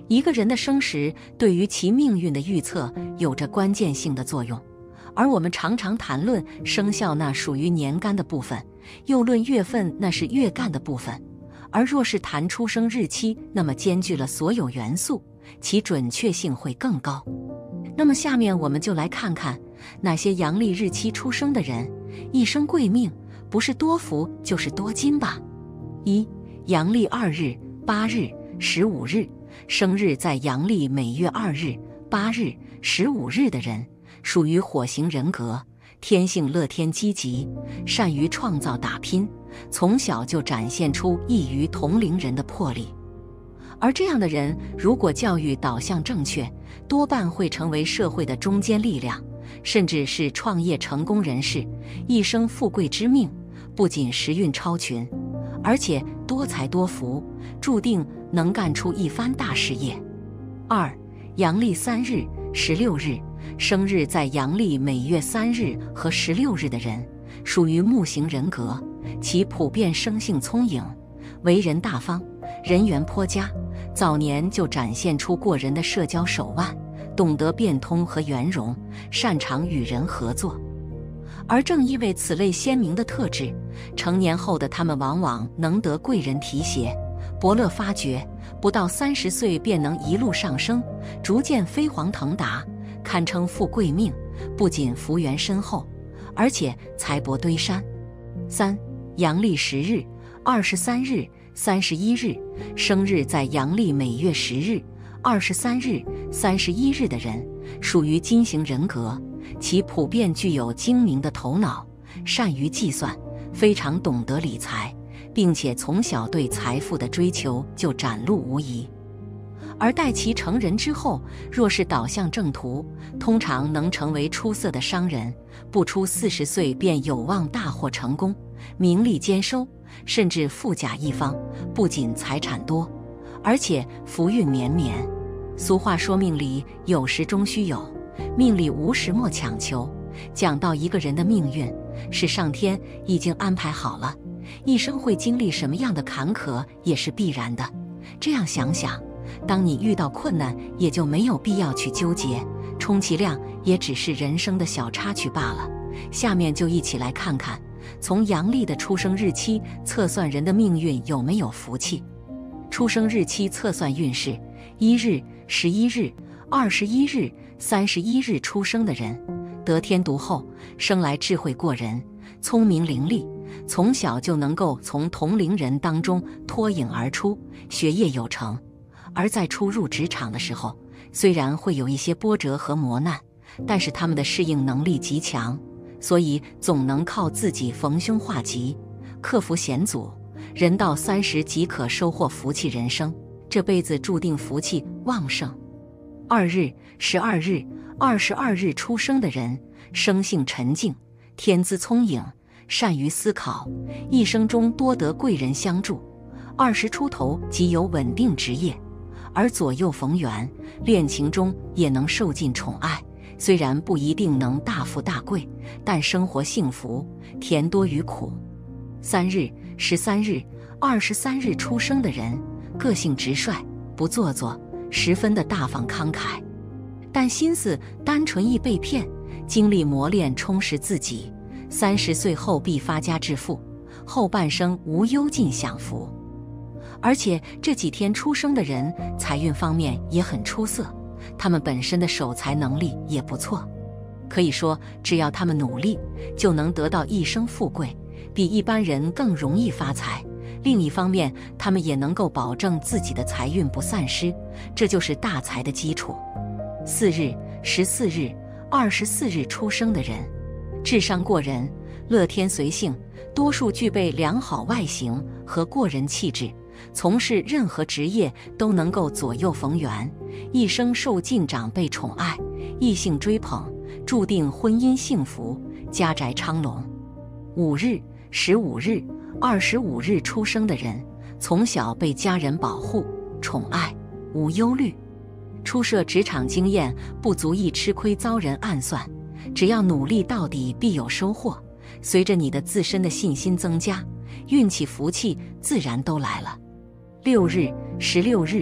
一个人的生时对于其命运的预测有着关键性的作用，而我们常常谈论生肖那属于年干的部分，又论月份那是月干的部分，而若是谈出生日期，那么兼具了所有元素，其准确性会更高。那么下面我们就来看看哪些阳历日期出生的人一生贵命，不是多福就是多金吧。1. 阳历2日、8日、15日，生日在阳历每月2日、8日、15日的人，属于火型人格，天性乐天积极，善于创造打拼，从小就展现出异于同龄人的魄力。而这样的人，如果教育导向正确，多半会成为社会的中坚力量，甚至是创业成功人士，一生富贵之命，不仅时运超群，而且多才多福，注定能干出一番大事业。2. 阳历3日、16日，生日在阳历每月3日和16日的人，属于木型人格，其普遍生性聪颖，为人大方，人缘颇佳，早年就展现出过人的社交手腕，懂得变通和圆融，擅长与人合作。而正因为此类鲜明的特质，成年后的他们往往能得贵人提携，伯乐发掘，不到30岁便能一路上升，逐渐飞黄腾达，堪称富贵命，不仅福缘深厚，而且财帛堆山。3. 阳历10日、23日、31日，生日在阳历每月10日、23日、31日的人，属于金型人格，其普遍具有精明的头脑，善于计算，非常懂得理财，并且从小对财富的追求就展露无遗。而待其成人之后，若是导向正途，通常能成为出色的商人，不出40岁便有望大获成功，名利兼收，甚至富甲一方，不仅财产多，而且福运绵绵。俗话说命里有时终须有，命里无时莫强求。讲到一个人的命运，是上天已经安排好了，一生会经历什么样的坎坷也是必然的。这样想想，当你遇到困难，也就没有必要去纠结，充其量也只是人生的小插曲罢了。下面就一起来看看，从阳历的出生日期测算人的命运有没有福气。出生日期测算运势：1日、11日、21日、31日出生的人，得天独厚，生来智慧过人，聪明伶俐，从小就能够从同龄人当中脱颖而出，学业有成。而在初入职场的时候，虽然会有一些波折和磨难，但是他们的适应能力极强，所以总能靠自己逢凶化吉，克服险阻，人到30即可收获福气人生，这辈子注定福气旺盛。2日、12日、22日出生的人，生性沉静，天资聪颖，善于思考，一生中多得贵人相助，20出头即有稳定职业，而左右逢源，恋情中也能受尽宠爱，虽然不一定能大富大贵，但生活幸福，甜多于苦。3日、13日、23日出生的人，个性直率，不做作，十分的大方慷慨，但心思单纯易被骗，经历磨练充实自己，30岁后必发家致富，后半生无忧尽享福。而且这几天出生的人财运方面也很出色，他们本身的守财能力也不错，可以说只要他们努力，就能得到一生富贵，比一般人更容易发财。另一方面，他们也能够保证自己的财运不散失，这就是大财的基础。4日、14日、24日出生的人，智商过人，乐天随性，多数具备良好外形和过人气质，从事任何职业都能够左右逢源，一生受尽长辈宠爱，异性追捧，注定婚姻幸福，家宅昌隆。5日、15日、25日出生的人，从小被家人保护宠爱，无忧虑，初涉职场经验不足以吃亏遭人暗算，只要努力到底必有收获。随着你的自身的信心增加，运气福气自然都来了。6日、16日、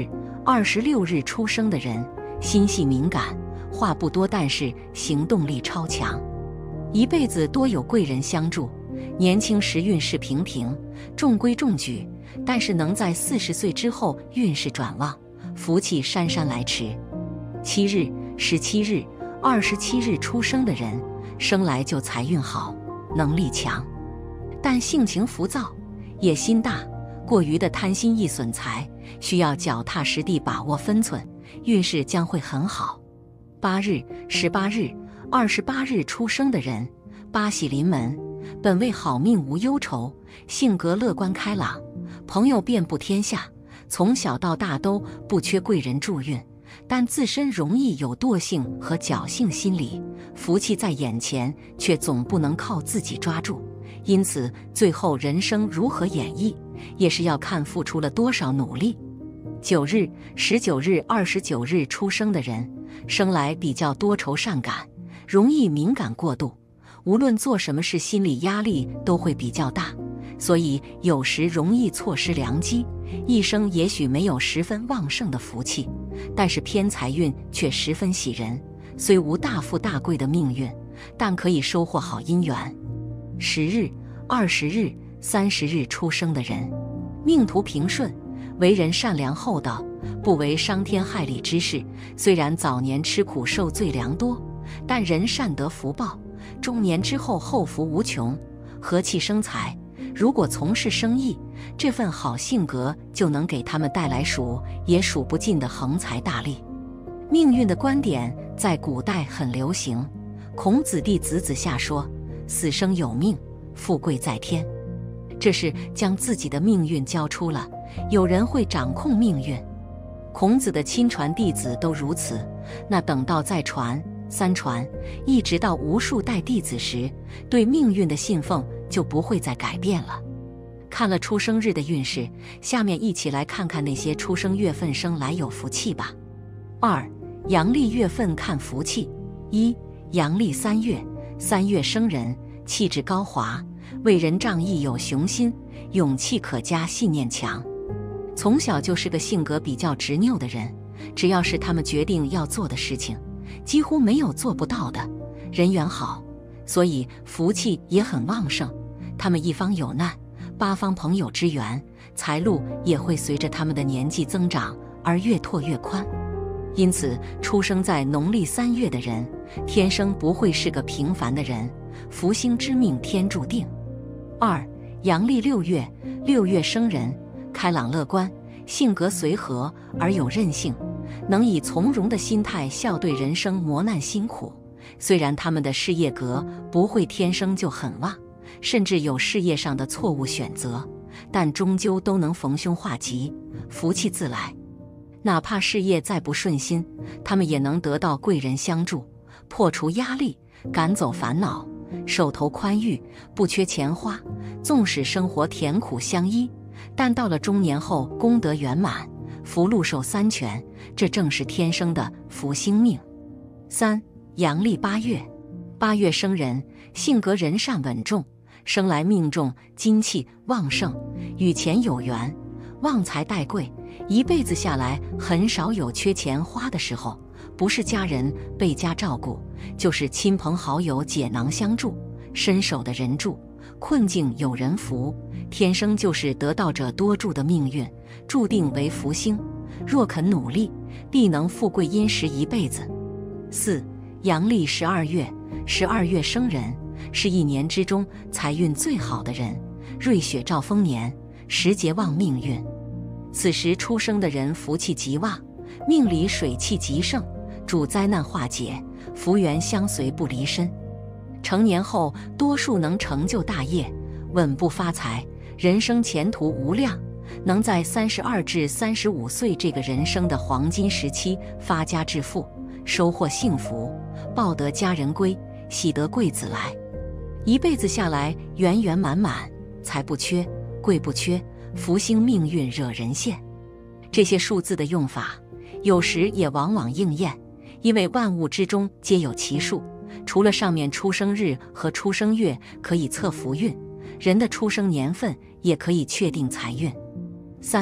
26日出生的人，心细敏感，话不多，但是行动力超强，一辈子多有贵人相助。年轻时运势平平，中规中矩，但是能在40岁之后运势转旺，福气姗姗来迟。7日、17日、27日出生的人，生来就财运好，能力强，但性情浮躁，野心大，过于的贪心易损财，需要脚踏实地把握分寸，运势将会很好。8日、18日、28日出生的人，八喜临门，本为好命无忧愁，性格乐观开朗，朋友遍布天下，从小到大都不缺贵人助运，但自身容易有惰性和侥幸心理，福气在眼前，却总不能靠自己抓住，因此最后人生如何演绎，也是要看付出了多少努力。9日、19日、29日出生的人，生来比较多愁善感，容易敏感过度，无论做什么事心理压力都会比较大，所以有时容易错失良机，一生也许没有十分旺盛的福气，但是偏财运却十分喜人，虽无大富大贵的命运，但可以收获好姻缘。10日、20日、30日出生的人，命途平顺，为人善良厚道，不为伤天害理之事，虽然早年吃苦受罪良多，但人善得福报，中年之后后福无穷，和气生财。如果从事生意，这份好性格就能给他们带来数也数不尽的横财大利。命运的观点在古代很流行，孔子弟子子夏说：“死生有命，富贵在天。”这是将自己的命运交出了，有人会掌控命运。孔子的亲传弟子都如此，那等到再传、3传，一直到无数代弟子时，对命运的信奉就不会再改变了。看了出生日的运势，下面一起来看看那些出生月份生来有福气吧。2. 阳历月份看福气。1. 阳历3月，3月生人，气质高华，为人仗义有雄心，勇气可嘉，信念强。从小就是个性格比较执拗的人，只要是他们决定要做的事情，几乎没有做不到的。人缘好，所以福气也很旺盛。他们一方有难，八方朋友支援，财路也会随着他们的年纪增长而越拓越宽。因此，出生在农历3月的人，天生不会是个平凡的人，福星之命天注定。2. 阳历6月，6月生人，开朗乐观，性格随和而有韧性，能以从容的心态笑对人生磨难辛苦。虽然他们的事业格不会天生就很旺，甚至有事业上的错误选择，但终究都能逢凶化吉，福气自来。哪怕事业再不顺心，他们也能得到贵人相助，破除压力，赶走烦恼，手头宽裕，不缺钱花。纵使生活甜苦相依，但到了中年后功德圆满，福禄寿3全，这正是天生的福星命。3. 阳历8月，8月生人，性格仁善稳重，生来命中金气旺盛，与钱有缘，旺财带贵，一辈子下来很少有缺钱花的时候，不是家人倍加照顾，就是亲朋好友解囊相助，伸手的人助，困境有人扶，天生就是得道者多助的命运，注定为福星，若肯努力，必能富贵殷实一辈子。4. 阳历12月，12月生人，是一年之中财运最好的人，瑞雪兆丰年，时节旺命运。此时出生的人福气极旺，命里水气极盛，主灾难化解，福缘相随不离身。成年后多数能成就大业，稳步发财，人生前途无量，能在32至35岁这个人生的黄金时期发家致富，收获幸福，抱得佳人归，喜得贵子来。一辈子下来圆圆满满，财不缺，贵不缺，福星命运惹人羡。这些数字的用法有时也往往应验，因为万物之中皆有其数，除了上面出生日和出生月可以测福运，人的出生年份也可以确定财运。3.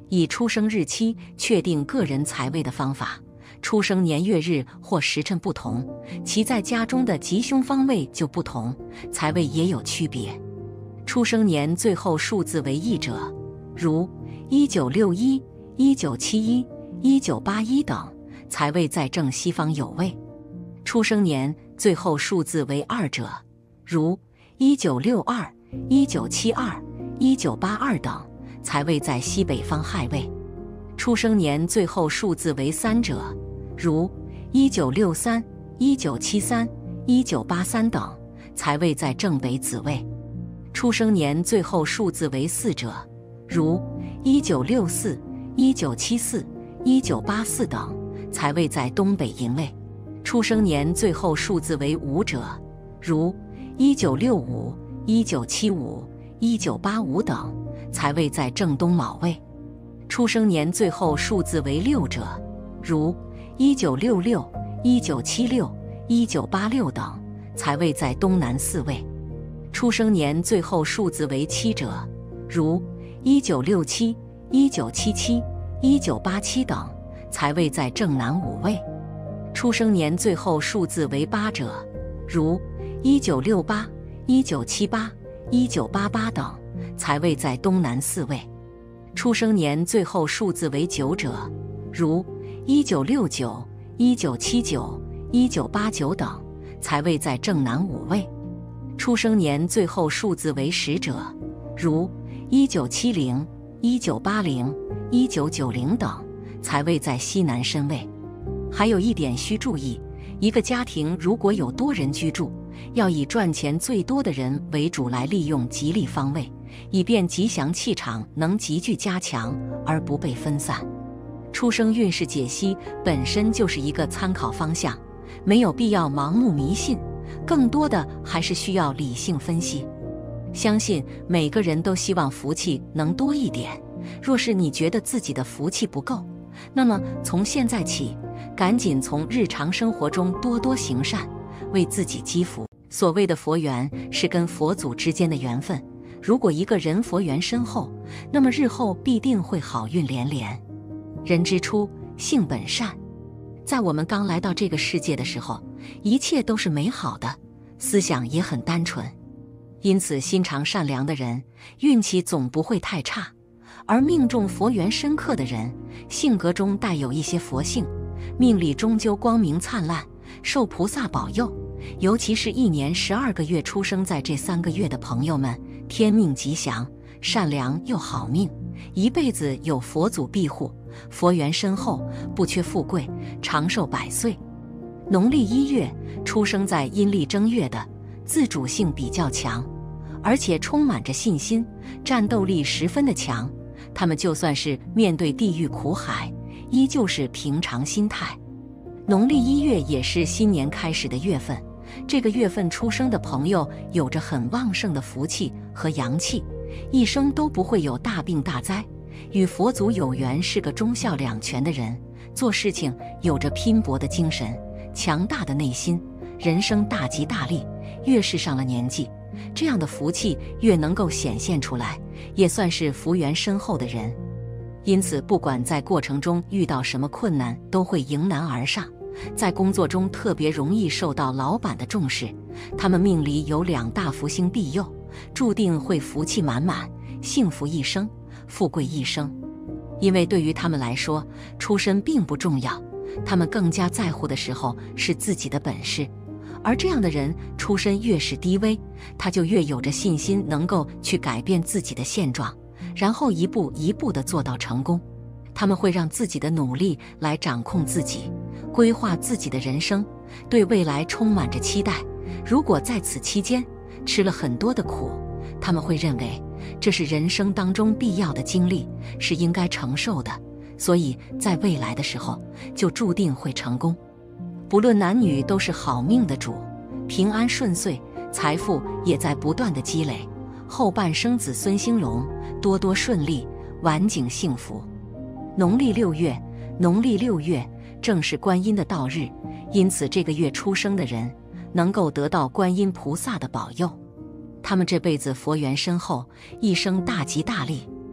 以出生日期确定个人财位的方法，出生年月日或时辰不同，其在家中的吉凶方位就不同，财位也有区别。出生年最后数字为1者，如1961、1971、1981等，财位在正西方有位。出生年最后数字为2者，如1962、1972、1982等，财位在西北方亥位。出生年最后数字为3者，如1963、1973、1983等，财位在正北子位。出生年最后数字为4者，如1964、1974、1984等，财位在东北寅位。出生年最后数字为5者，如1965、1975、1985等，财位在正东卯位。出生年最后数字为6者，如1966、1976、1986等，财位在东南4位。出生年最后数字为7者，如1967、1977、1987等，财位在正南5位。出生年最后数字为8者，如1968、1978、1988等，财位在东南4位。出生年最后数字为9者，如1969、1979、1989等，财位在正南5位。出生年最后数字为10者，如1970、1980、1990等，财位在西南申位。还有一点需注意，一个家庭如果有多人居住，要以赚钱最多的人为主来利用吉利方位，以便吉祥气场能急剧加强而不被分散。出生运势解析本身就是一个参考方向，没有必要盲目迷信，更多的还是需要理性分析。相信每个人都希望福气能多一点，若是你觉得自己的福气不够，那么从现在起，赶紧从日常生活中多多行善，为自己积福。所谓的佛缘是跟佛祖之间的缘分，如果一个人佛缘深厚，那么日后必定会好运连连。人之初，性本善，在我们刚来到这个世界的时候，一切都是美好的，思想也很单纯，因此心肠善良的人，运气总不会太差。而命中佛缘深刻的人，性格中带有一些佛性，命里终究光明灿烂，受菩萨保佑。尤其是1年12个月出生在这3个月的朋友们，天命吉祥，善良又好命，一辈子有佛祖庇护，佛缘深厚，不缺富贵，长寿100岁。农历1月出生在阴历正月的，自主性比较强，而且充满着信心，战斗力十分的强。他们就算是面对地狱苦海，依旧是平常心态。农历1月也是新年开始的月份，这个月份出生的朋友有着很旺盛的福气和阳气，一生都不会有大病大灾。与佛祖有缘，是个忠孝两全的人，做事情有着拼搏的精神，强大的内心，人生大吉大利。越是上了年纪，这样的福气越能够显现出来，也算是福缘深厚的人。因此不管在过程中遇到什么困难，都会迎难而上。在工作中特别容易受到老板的重视，他们命里有2大福星庇佑，注定会福气满满，幸福一生，富贵一生。因为对于他们来说，出身并不重要，他们更加在乎的时候是自己的本事。而这样的人出身越是低微，他就越有着信心能够去改变自己的现状，然后一步一步地做到成功。他们会让自己的努力来掌控自己，规划自己的人生，对未来充满着期待。如果在此期间吃了很多的苦，他们会认为这是人生当中必要的经历，是应该承受的，所以在未来的时候就注定会成功。不论男女都是好命的主，平安顺遂，财富也在不断的积累，后半生子孙兴隆，多多顺利，晚景幸福。农历6月正是观音的道日，因此这个月出生的人能够得到观音菩萨的保佑，他们这辈子佛缘深厚，一生大吉大利。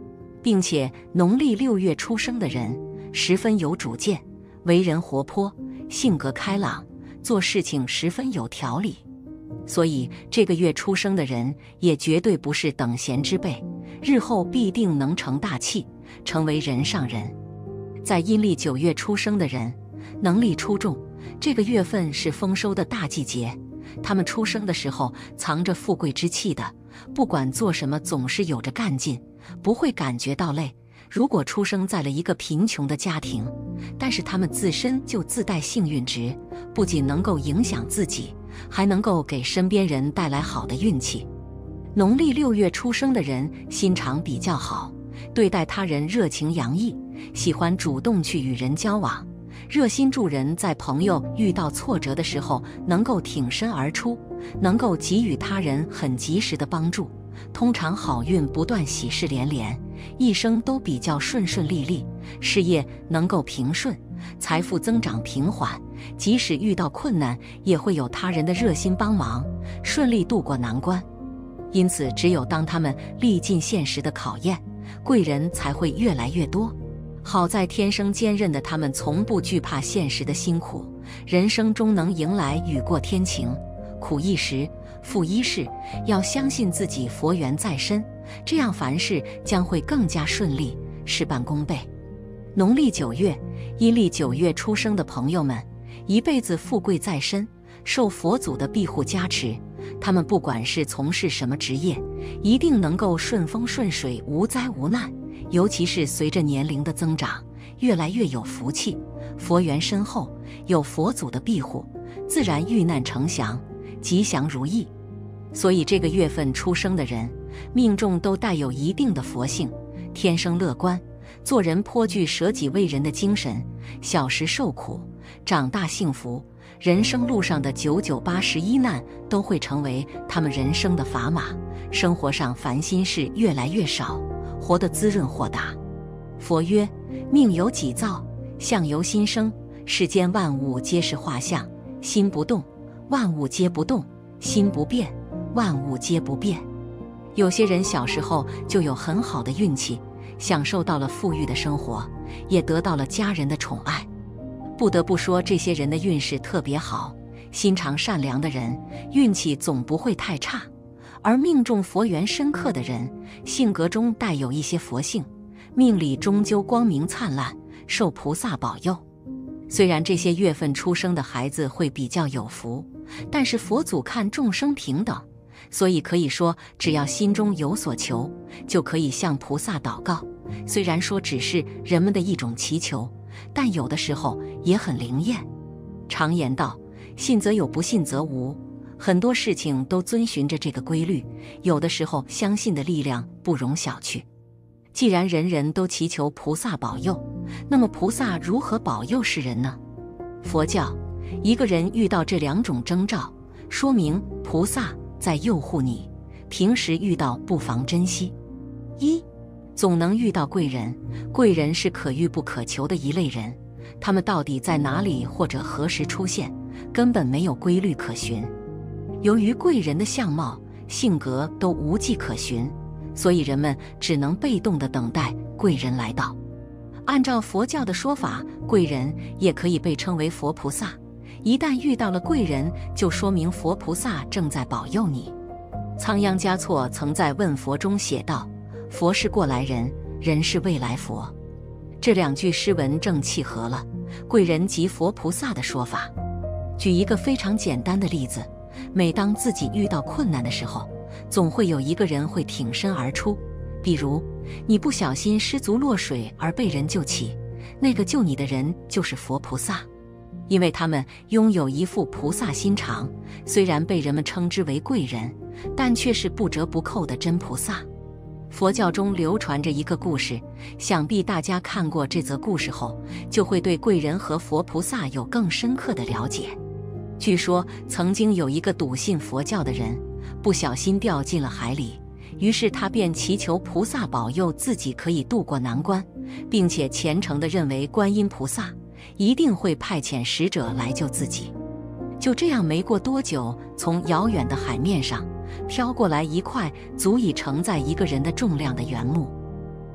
并且农历6月出生的人十分有主见，为人活泼，性格开朗，做事情十分有条理。所以这个月出生的人也绝对不是等闲之辈，日后必定能成大器，成为人上人。在阴历9月出生的人能力出众，这个月份是丰收的大季节，他们出生的时候藏着富贵之气的，不管做什么总是有着干劲，不会感觉到累。如果出生在了一个贫穷的家庭，但是他们自身就自带幸运值，不仅能够影响自己，还能够给身边人带来好的运气。农历6月出生的人心肠比较好，对待他人热情洋溢，喜欢主动去与人交往，热心助人，在朋友遇到挫折的时候能够挺身而出，能够给予他人很及时的帮助。通常好运不断，喜事连连，一生都比较顺顺利利，事业能够平顺，财富增长平缓，即使遇到困难也会有他人的热心帮忙，顺利度过难关。因此只有当他们历尽现实的考验，贵人才会越来越多。好在天生坚韧的他们从不惧怕现实的辛苦，人生中能迎来雨过天晴，苦一时富一世，要相信自己佛缘在身，这样凡事将会更加顺利，事半功倍。农历9月、阴历9月出生的朋友们，一辈子富贵在身，受佛祖的庇护加持，他们不管是从事什么职业，一定能够顺风顺水，无灾无难。尤其是随着年龄的增长，越来越有福气，佛缘深厚，有佛祖的庇护，自然遇难成祥，吉祥如意。所以这个月份出生的人，命中都带有一定的佛性，天生乐观，做人颇具舍己为人的精神，小时受苦，长大幸福，人生路上的99811难都会成为他们人生的砝码，生活上烦心事越来越少，活得滋润豁达。佛曰：命由己造，相由心生，世间万物皆是画像，心不动，万物皆不动；心不变，万物皆不变。有些人小时候就有很好的运气，享受到了富裕的生活，也得到了家人的宠爱。不得不说，这些人的运势特别好，心肠善良的人运气总不会太差。而命中佛缘深刻的人，性格中带有一些佛性，命里终究光明灿烂，受菩萨保佑。虽然这些月份出生的孩子会比较有福，但是佛祖看众生平等，所以可以说只要心中有所求，就可以向菩萨祷告。虽然说只是人们的一种祈求，但有的时候也很灵验。常言道，信则有，不信则无，很多事情都遵循着这个规律，有的时候相信的力量不容小觑。既然人人都祈求菩萨保佑，那么菩萨如何保佑世人呢？佛教，一个人遇到这2种征兆，说明菩萨在佑护你，平时遇到不妨珍惜。1. 总能遇到贵人，贵人是可遇不可求的一类人，他们到底在哪里或者何时出现，根本没有规律可循。由于贵人的相貌、性格都无迹可寻，所以人们只能被动地等待贵人来到。按照佛教的说法，贵人也可以被称为佛菩萨，一旦遇到了贵人，就说明佛菩萨正在保佑你。仓央嘉措曾在《问佛》中写道：佛是过来人，人是未来佛。这2句诗文正契合了贵人即佛菩萨的说法。举一个非常简单的例子，每当自己遇到困难的时候，总会有一个人会挺身而出。比如你不小心失足落水而被人救起，那个救你的人就是佛菩萨，因为他们拥有一副菩萨心肠，虽然被人们称之为贵人，但却是不折不扣的真菩萨。佛教中流传着一个故事，想必大家看过这则故事后，就会对贵人和佛菩萨有更深刻的了解。据说曾经有一个笃信佛教的人，不小心掉进了海里，于是他便祈求菩萨保佑自己可以渡过难关，并且虔诚地认为观音菩萨一定会派遣使者来救自己。就这样，没过多久，从遥远的海面上飘过来一块足以承载一个人的重量的原木。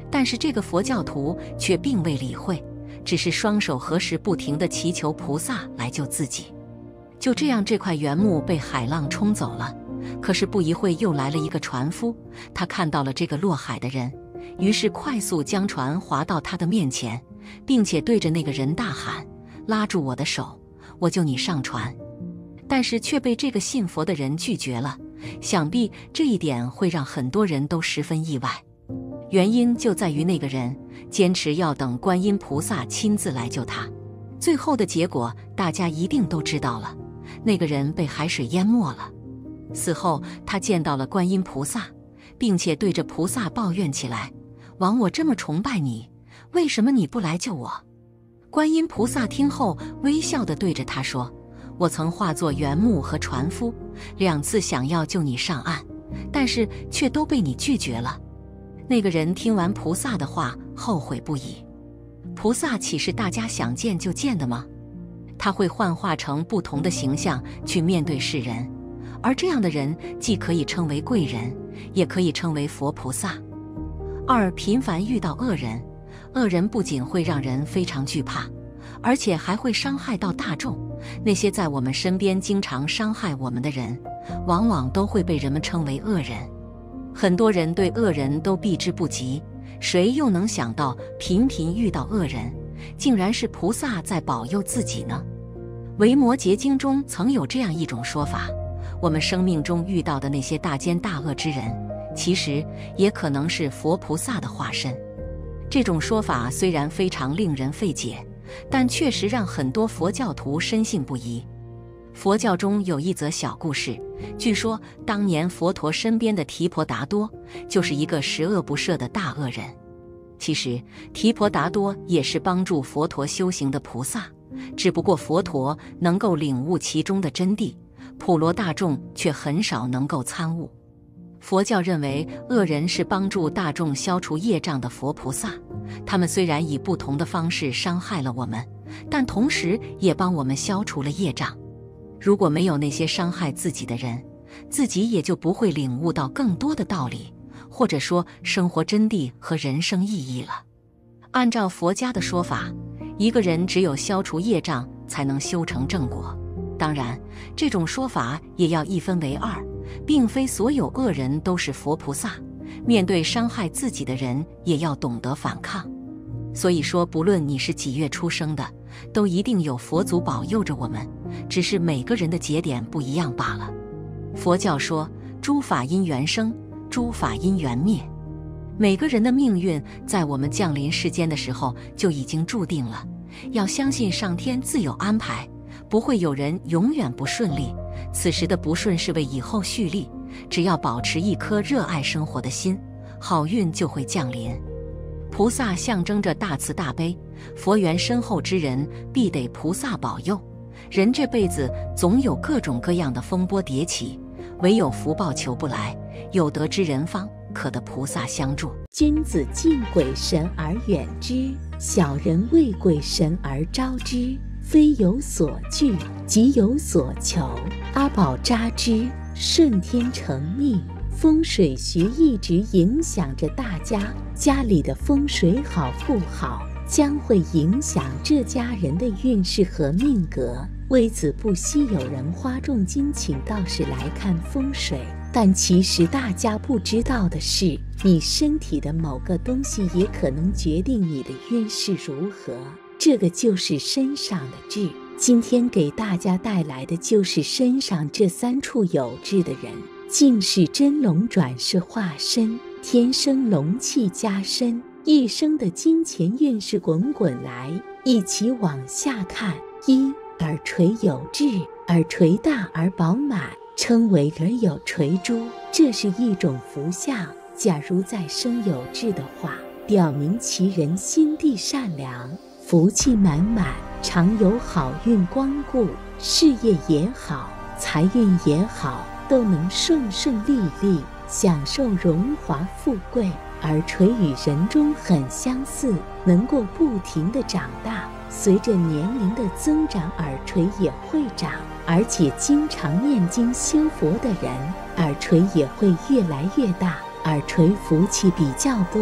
但是这个佛教徒却并未理会，只是双手合十，不停地祈求菩萨来救自己。就这样，这块原木被海浪冲走了。可是不一会，又来了一个船夫，他看到了这个落海的人，于是快速将船划到他的面前，并且对着那个人大喊：“拉住我的手，我救你上船。”但是却被这个信佛的人拒绝了。想必这一点会让很多人都十分意外。原因就在于那个人坚持要等观音菩萨亲自来救他。最后的结果大家一定都知道了，那个人被海水淹没了。死后他见到了观音菩萨，并且对着菩萨抱怨起来：“枉我这么崇拜你，为什么你不来救我？”观音菩萨听后微笑地对着他说：“我曾化作原木和船夫，2次想要救你上岸，但是却都被你拒绝了。”那个人听完菩萨的话，后悔不已。菩萨岂是大家想见就见的吗？他会幻化成不同的形象去面对世人，而这样的人既可以称为贵人，也可以称为佛菩萨。2、频繁遇到恶人，恶人不仅会让人非常惧怕，而且还会伤害到大众。那些在我们身边经常伤害我们的人，往往都会被人们称为恶人。很多人对恶人都避之不及，谁又能想到频频遇到恶人，竟然是菩萨在保佑自己呢？维摩诘经中曾有这样一种说法：我们生命中遇到的那些大奸大恶之人，其实也可能是佛菩萨的化身。这种说法虽然非常令人费解，但确实让很多佛教徒深信不疑。佛教中有一则小故事，据说当年佛陀身边的提婆达多就是一个十恶不赦的大恶人。其实提婆达多也是帮助佛陀修行的菩萨，只不过佛陀能够领悟其中的真谛，普罗大众却很少能够参悟。佛教认为恶人是帮助大众消除业障的佛菩萨，他们虽然以不同的方式伤害了我们，但同时也帮我们消除了业障。如果没有那些伤害自己的人，自己也就不会领悟到更多的道理，或者说生活真谛和人生意义了。按照佛家的说法，一个人只有消除业障才能修成正果。当然，这种说法也要一分为二，并非所有恶人都是佛菩萨，面对伤害自己的人也要懂得反抗。所以说，不论你是几月出生的，都一定有佛祖保佑着我们，只是每个人的节点不一样罢了。佛教说，诸法因缘生，诸法因缘灭。每个人的命运在我们降临世间的时候就已经注定了，要相信上天自有安排，不会有人永远不顺利。此时的不顺是为以后蓄力，只要保持一颗热爱生活的心，好运就会降临。菩萨象征着大慈大悲，佛缘深厚之人必得菩萨保佑。人这辈子总有各种各样的风波迭起，唯有福报求不来，有德之人方可得菩萨相助。 君子敬鬼神而远之，小人畏鬼神而招之。非有所惧，即有所求。阿宝扎之，顺天成命。风水学一直影响着大家，家里的风水好不好，将会影响这家人的运势和命格。为此，不惜有人花重金请道士来看风水。但其实大家不知道的是，你身体的某个东西也可能决定你的运势如何，这个就是身上的痣。今天给大家带来的就是身上这3处有痣的人，竟是真龙转世化身，天生龙气加身，一生的金钱运势滚滚来。一起往下看。1. 耳垂有痣，耳垂大而饱满，称为耳有垂珠，这是一种福相。假如再生有痣的话，表明其人心地善良，福气满满，常有好运光顾，事业也好，财运也好，都能顺顺利利，享受荣华富贵。耳垂与人中很相似，能够不停地长大，随着年龄的增长，耳垂也会长，而且经常念经修佛的人，耳垂也会越来越大。耳垂福气比较多，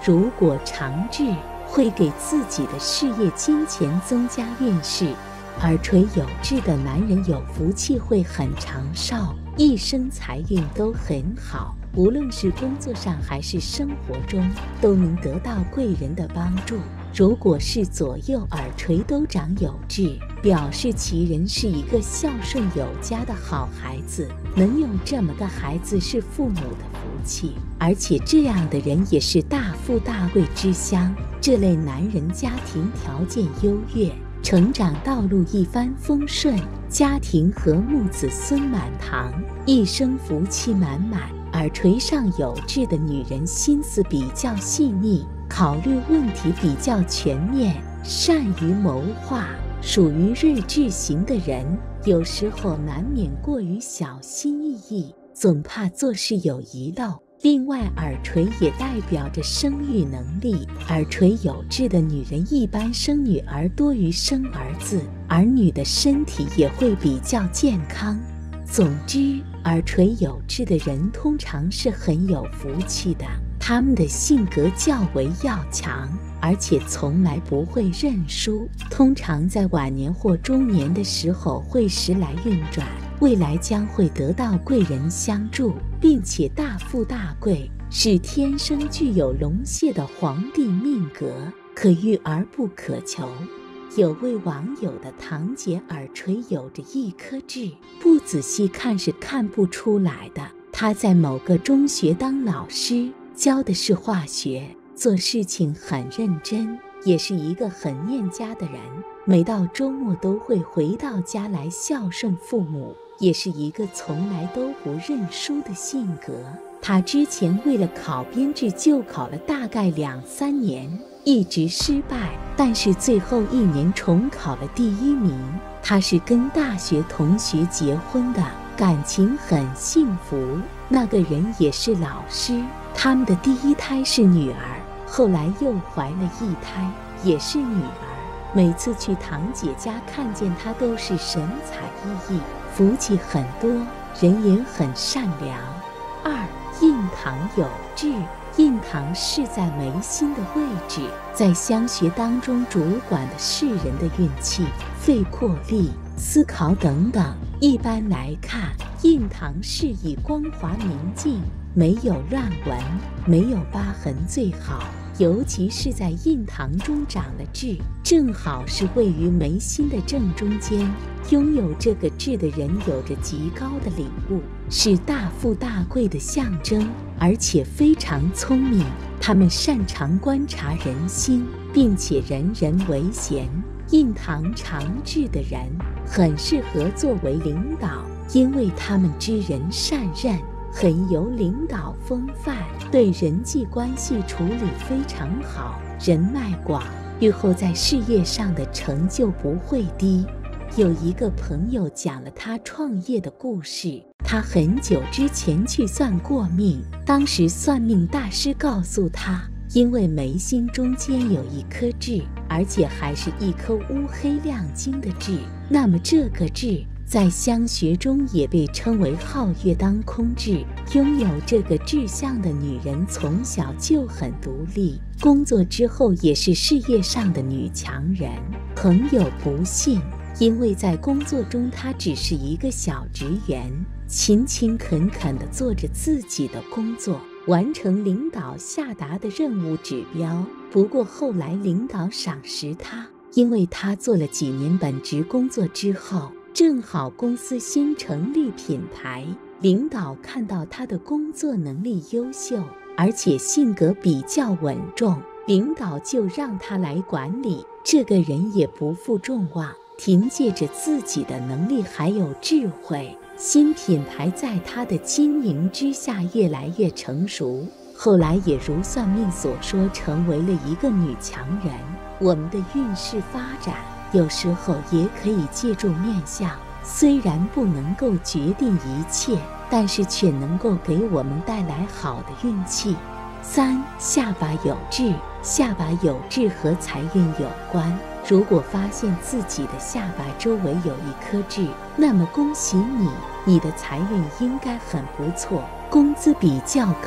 如果长痣，会给自己的事业、金钱增加运势。耳垂有痣的男人有福气，会很长寿，一生财运都很好，无论是工作上还是生活中，都能得到贵人的帮助。如果是左右耳垂都长有痣，表示其人是一个孝顺有加的好孩子，能有这么个孩子是父母的福气，而且这样的人也是大富大贵之乡。这类男人家庭条件优越，成长道路一帆风顺，家庭和睦，子孙满堂，一生福气满满。耳垂上有痣的女人心思比较细腻，考虑问题比较全面，善于谋划，属于睿智型的人，有时候难免过于小心翼翼，总怕做事有遗漏。另外，耳垂也代表着生育能力，耳垂有痣的女人一般生女儿多于生儿子，儿女的身体也会比较健康。总之，耳垂有痣的人通常是很有福气的，他们的性格较为要强，而且从来不会认输，通常在晚年或中年的时候会时来运转，未来将会得到贵人相助，并且大富大贵，是天生具有龙蟹的皇帝命格，可遇而不可求。有位网友的堂姐耳垂有着一颗痣，不仔细看是看不出来的。她在某个中学当老师，教的是化学，做事情很认真，也是一个很念家的人。每到周末都会回到家来孝顺父母，也是一个从来都不认输的性格。他之前为了考编制就考了大概2-3年，一直失败，但是最后1年重考了第1名。他是跟大学同学结婚的，感情很幸福，那个人也是老师。他们的第1胎是女儿，后来又怀了1胎，也是女儿。每次去堂姐家看见她都是神采奕奕，福气很多，人也很善良。2. 印堂有痣，印堂是在眉心的位置，在相学当中主管的是人的运气、肺魄力、思考等等。一般来看，印堂是以光滑明净，没有乱纹，没有疤痕最好。尤其是在印堂中长了痣，正好是位于眉心的正中间。拥有这个痣的人有着极高的领悟，是大富大贵的象征，而且非常聪明。他们擅长观察人心，并且人人为贤。印堂长痣的人很适合作为领导，因为他们知人善任，很有领导风范，对人际关系处理非常好，人脉广，日后在事业上的成就不会低。有一个朋友讲了他创业的故事，他很久之前去算过命，当时算命大师告诉他，因为眉心中间有一颗痣，而且还是一颗乌黑亮晶的痣，那么这个痣在相学中也被称为皓月当空痣。拥有这个痣象的女人从小就很独立，工作之后也是事业上的女强人。朋友不信，因为在工作中她只是一个小职员，勤勤恳恳地做着自己的工作，完成领导下达的任务指标。不过后来领导赏识她，因为她做了几年本职工作之后，正好公司新成立品牌，领导看到他的工作能力优秀，而且性格比较稳重，领导就让他来管理。这个人也不负众望，凭借着自己的能力还有智慧，新品牌在他的经营之下越来越成熟，后来也如算命所说，成为了一个女强人。我们的运势发展有时候也可以借助面相，虽然不能够决定一切，但是却能够给我们带来好的运气。3. 下巴有痣，下巴有痣和财运有关。如果发现自己的下巴周围有一颗痣，那么恭喜你，你的财运应该很不错，工资比较高，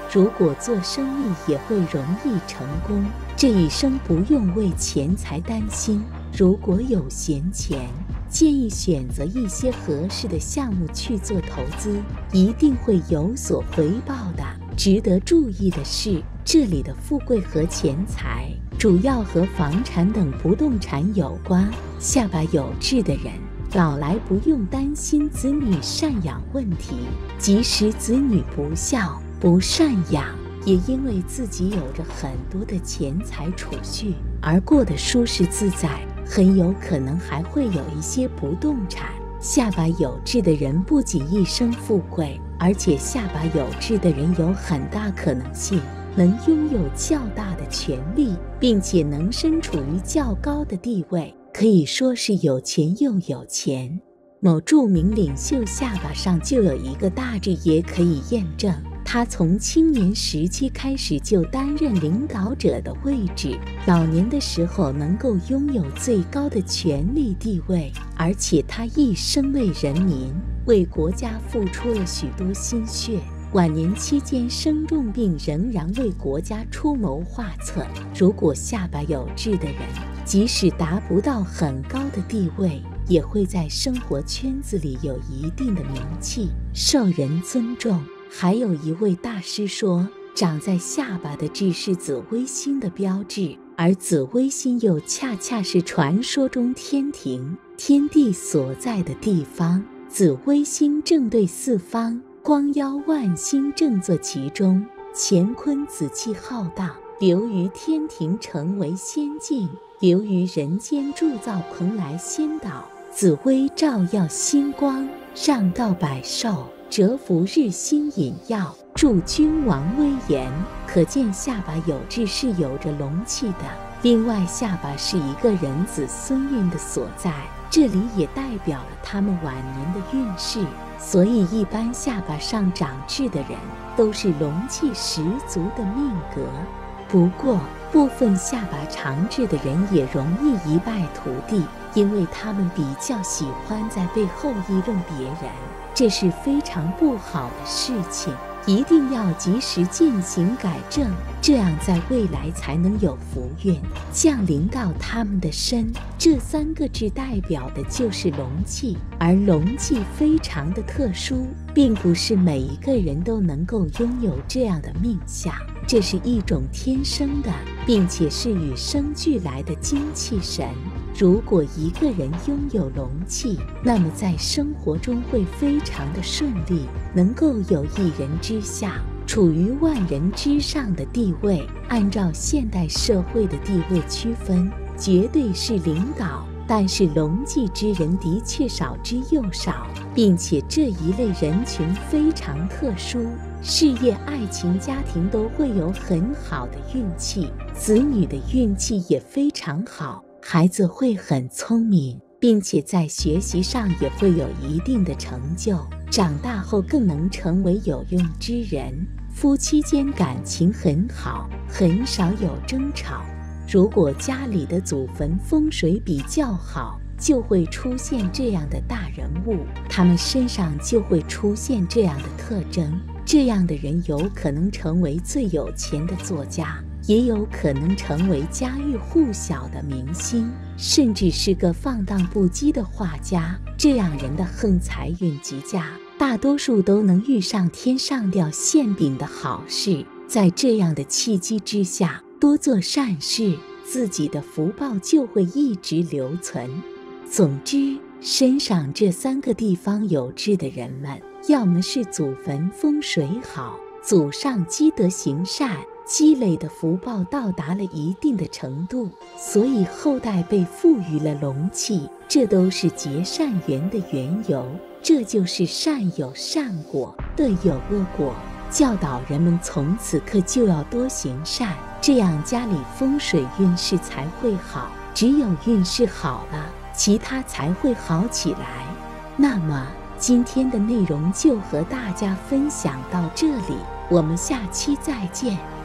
如果做生意也会容易成功，这一生不用为钱财担心。如果有闲钱，建议选择一些合适的项目去做投资，一定会有所回报的。值得注意的是，这里的富贵和钱财主要和房产等不动产有关。下巴有痣的人老来不用担心子女赡养问题，即使子女不孝不赡养，也因为自己有着很多的钱财储蓄而过得舒适自在，很有可能还会有一些不动产。下巴有痣的人不仅一生富贵，而且下巴有痣的人有很大可能性能拥有较大的权利，并且能身处于较高的地位，可以说是有钱又有钱。某著名领袖下巴上就有一个大痣，也可以验证他从青年时期开始就担任领导者的位置，老年的时候能够拥有最高的权力地位，而且他一生为人民为国家付出了许多心血，晚年期间生重病仍然为国家出谋划策。如果下巴有痣的人即使达不到很高的地位，也会在生活圈子里有一定的名气，受人尊重。还有一位大师说，长在下巴的痣是紫微星的标志，而紫微星又恰恰是传说中天庭天地所在的地方。紫微星正对四方，光耀万星正坐其中，乾坤紫气浩荡，流于天庭成为仙境，流于人间铸造蓬莱仙岛。紫微照耀星光，让道百寿，折服日星引耀，助君王威严。可见下巴有痣是有着龙气的。另外，下巴是一个人子孙运的所在，这里也代表了他们晚年的运势。所以一般下巴上长痣的人都是龙气十足的命格。不过部分下巴长痣的人也容易一败涂地，因为他们比较喜欢在背后议论别人，这是非常不好的事情，一定要及时进行改正，这样在未来才能有福运降临到他们的身。这三个字代表的就是龙气，而龙气非常的特殊，并不是每一个人都能够拥有这样的命相，这是一种天生的，并且是与生俱来的精气神。如果一个人拥有龙气，那么在生活中会非常的顺利，能够有一人之下，处于万人之上的地位。按照现代社会的地位区分，绝对是领导，但是龙气之人的确少之又少，并且这一类人群非常特殊，事业、爱情、家庭都会有很好的运气，子女的运气也非常好，孩子会很聪明，并且在学习上也会有一定的成就，长大后更能成为有用之人。夫妻间感情很好，很少有争吵。如果家里的祖坟风水比较好，就会出现这样的大人物，他们身上就会出现这样的特征。这样的人有可能成为最有钱的作家，也有可能成为家喻户晓的明星，甚至是个放荡不羁的画家。这样人的横财运极佳，大多数都能遇上天上掉馅饼的好事。在这样的契机之下，多做善事，自己的福报就会一直留存。总之，身上这三个地方有痣的人们，要么是祖坟风水好，祖上积德行善，积累的福报到达了一定的程度，所以后代被赋予了龙气，这都是结善缘的缘由。这就是善有善果，恶有恶果，教导人们从此刻就要多行善，这样家里风水运势才会好，只有运势好了，其他才会好起来。那么今天的内容就和大家分享到这里，我们下期再见。